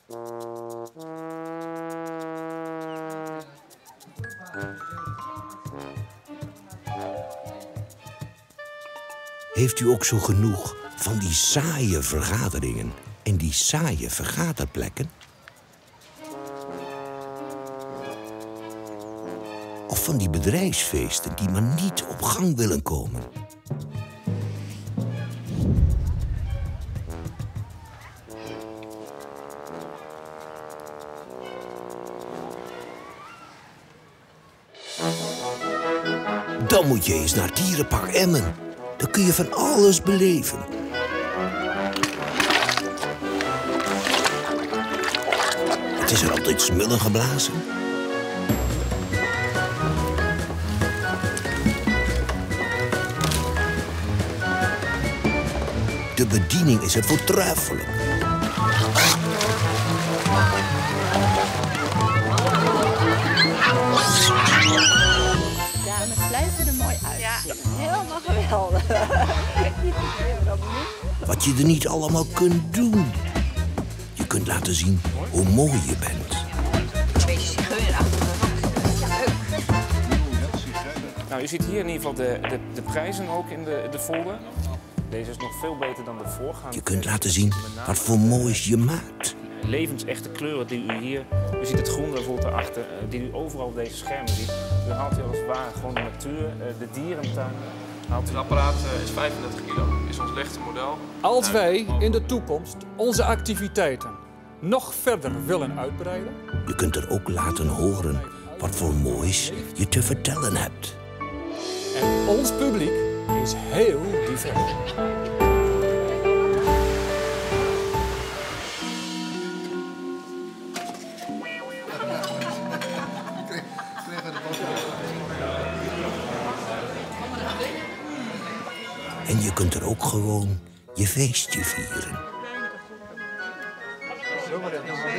Heeft u ook zo genoeg van die saaie vergaderingen en die saaie vergaderplekken? Of van die bedrijfsfeesten die maar niet op gang willen komen? Dan moet je eens naar Dierenpark Emmen. Dan kun je van alles beleven. Het is er altijd smullen geblazen. De bediening is er voortreffelijk. Ja, het blijven er mooi uit. Ja, helemaal geweldig. Wat je er niet allemaal kunt doen. Je kunt laten zien hoe mooi je bent. Een beetje zigeunerachtig. Ja, leuk. Nou, je ziet hier in ieder geval de prijzen ook in de folder. Deze is nog veel beter dan de voorgaande. Je kunt laten zien wat voor moois je maakt. Levensechte kleuren die u hier... U ziet het groen bijvoorbeeld daarachter, die u overal op deze schermen ziet. U haalt hier als het ware gewoon de natuur, de dierentuin. Het apparaat is 35 kilo, is ons lichtste model. Als wij in de toekomst onze activiteiten nog verder willen uitbreiden... Je kunt er ook laten horen wat voor moois je te vertellen hebt. En ons publiek is heel divers. En je kunt er ook gewoon je feestje vieren.